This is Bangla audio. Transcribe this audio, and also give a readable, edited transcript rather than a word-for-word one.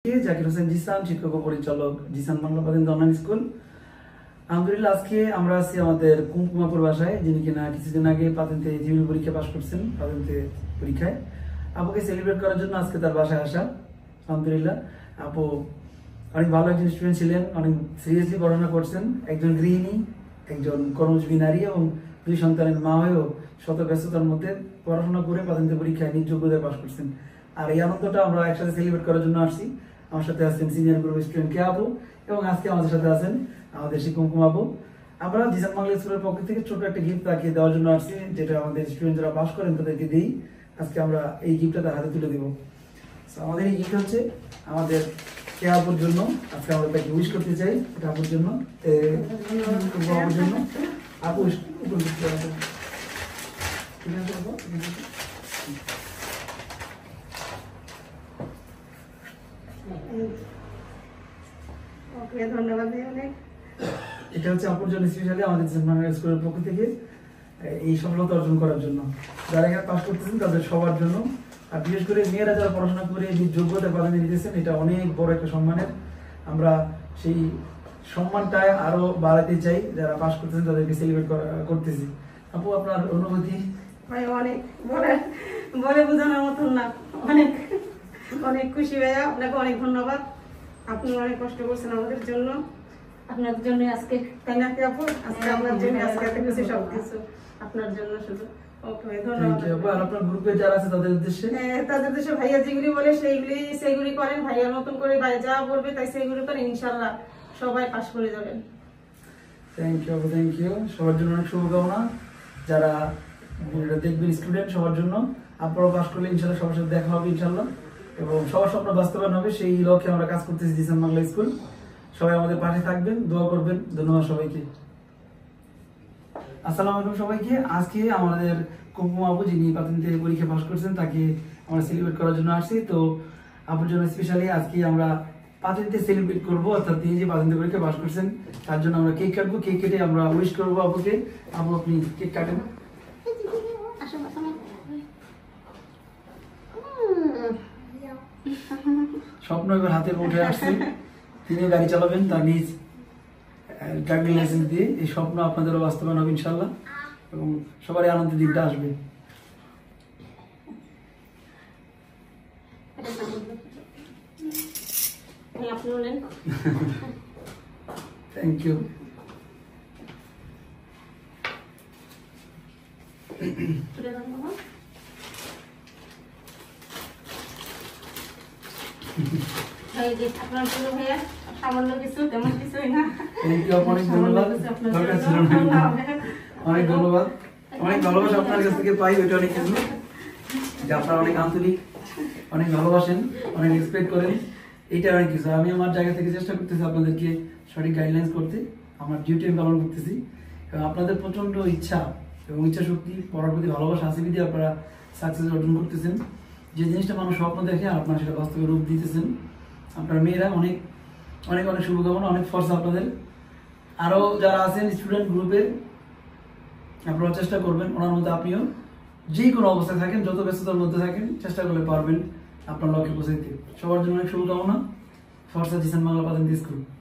থেকে জাকির হোসেন জিসান, শিক্ষক ও পরিচালক, জিসান বাংলা প্রাথমিক অনলাইন স্কুল। আলহামদুলিল্লাহ, আজকে আমরা আছি আমাদের কুমকুমাপুর বাসায়, যিনি কিনা কিছুদিন আগে পাতেন্তে জিবিল পরীক্ষা পাশ করছেন। পাতেন্তে পরীক্ষায় আপুকে সেলিব্রেট করার জন্য আজকে তার বাসায় আসা। আলহামদুলিল্লাহ, আপু অনেক ভালো একজন স্টুডেন্ট ছিলেন, অনেক সিরিয়াসলি পড়াশোনা করছেন। একজন গৃহিণী, একজন কর্মজীবী নারী এবং 2 সন্তানের মা হয়েও শত ব্যস্ততার মধ্যে পড়াশোনা করে পাতেন্তে পরীক্ষায় নিজ যোগ্যতায় পাশ করছেন। আর এই আনন্দটা আমরা একসাথে সেলিব্রেট করার জন্য আসছি। আমার সাথে আছেন সিনিয়র গ্রুপ স্টুডেন্ট কে আপু, এবং আজকে আমাদের সাথে আছেন আমাদের কুমকুম আপু। আমরা জিসান বাংলা স্কুলের পক্ষ থেকে ছোট একটা গিফট তাকে দেওয়ার জন্য আসছি, যেটা আমাদের স্টুডেন্ট যারা পাস করেন তাদেরকে দিই। আজকে আমরা এই গিফটটা তার হাতে তুলে দিব। আমাদের এই গিফট হচ্ছে আমাদের কে আপুর জন্য। আজকে আমরা তাকে উইশ করতে চাই, এটা আপুর জন্য, আপুর জন্য। আপু ধন্যবাদ। এটা হচ্ছে আপুর জন্য স্পেশালি আমাদের স্কুলের পক্ষ থেকে এই সফলতা অর্জন করার জন্য। যারা এখানে পাস করতেছেন তাদের সবার জন্য, আর বিশেষ করে মেয়েরা যারা পড়াশোনা করে নিজ যোগ্যতা প্রাধান্য দিতেছেন, এটা অনেক বড় একটা সম্মানের। আমরা সেই সম্মানটায় আরো বাড়াতে চাই। যারা পাস করতেছেন তাদেরকে সেলিব্রেট করতেছি। আপু, আপনার অনুভূতি? ভাই অনেক বলে বোঝানোর মতন না, অনেক অনেক খুশি ভাইয়া, আপনাকে অনেক ধন্যবাদ। আপনি অনেক কষ্ট করছেন আমাদের জন্য, আপনার জন্য আজকে, তাই না কি আপু? আজকে আপনার জন্য আজকে এত কিছু সবকিছু আপনার জন্য শুধু। ওকে, ধন্যবাদ। আর আপনার গ্রুপে যারা আছে তাদের উদ্দেশ্যে? তাদের উদ্দেশ্যে ভাইয়া যেগুলি বলে সেইগুলি করেন। ভাইয়ার মতন করে ভাই যা বলবে তাই সেইগুলি করেন, ইনশাআল্লাহ সবাই পাস করে যাবেন। Thank you, thank you. সবার জন্য অনেক শুভকামনা। যারা দেখবেন স্টুডেন্ট, সবার জন্য আপনারাও পাস করলে ইনশাআল্লাহ সবার সাথে দেখা হবে ইনশাআল্লাহ, এবং সবার স্বপ্ন বাস্তবায়ন হবে। সেই লক্ষ্যে আমরা কাজ করতেছি জিসান বাংলা স্কুল। সবাই আমাদের পাশে থাকবেন, দোয়া করবেন। ধন্যবাদ সবাইকে। আসসালামু আলাইকুম সবাইকে। আজকে আমাদের কুমকুম আপু, যিনি প্রাথমিক পরীক্ষা পাস করছেন, তাকে আমরা সেলিব্রেট করার জন্য আসছি। তো আপুর জন্য স্পেশালি আজকে আমরা প্রাথমিক সেলিব্রেট করবো, অর্থাৎ তিনি যে প্রাথমিক পরীক্ষা পাস করছেন তার জন্য আমরা কেক কাটবো। কেক কেটে আমরা উইশ করবো আপুকে। আপু, আপনি কেক কাটেন। স্বপ্ন এবার হাতে উঠে আসছে, তিনি গাড়ি চালাবেন তার নিজ ড্রাইভিং লাইসেন্স দিয়ে। এই স্বপ্ন আপনাদেরও বাস্তবায়ন হবে ইনশাল্লাহ, এবং সবারই আনন্দের দিকটা আসবে। Thank you. আপনার জন্য ভাইয়া সামান্য কিছু, তেমন কিছুই না। অনেক ধন্যবাদ। দরকার ছিল না। অনেক ধন্যবাদ, অনেক ভালোবাসা আপনার কাছ থেকে পাই। ওইটা অনেক কিছু, যে আপনারা অনেক আন্তরিক, অনেক ভালোবাসেন, অনেক রেসপেক্ট করেন, এইটা অনেক কিছু। আমি আমার জায়গা থেকে চেষ্টা করতেছি আপনাদেরকে সঠিক গাইডলাইন্স করতে, আমার ডিউটি আমি পালন করতেছি। এবং আপনাদের প্রচন্ড ইচ্ছা এবং ইচ্ছা শক্তি, পড়ার প্রতি ভালোবাসা আছে বিধি আপনারা সাকসেস অর্জন করতেছেন। যে জিনিসটা মানুষ স্বপ্ন দেখে, আপনারা সেটা বাস্তবে রূপ দিতেছেন। আপনার মেয়েরা অনেক অনেক অনেক শুভকামনা, অনেক ফর্সা আপনাদের। আরও যারা আছেন স্টুডেন্ট গ্রুপে, আপনারা চেষ্টা করবেন ওনার মধ্যে আপনিও যে কোনো অবস্থায় থাকেন, যত ব্যস্ততার মধ্যে থাকেন, চেষ্টা করলে পারবেন আপনার লক্ষ্যে পৌঁছাইতে। সবার জন্য অনেক শুভকামনা। ফর্সা জিসান বাংলা প্রাথমিক স্কুল।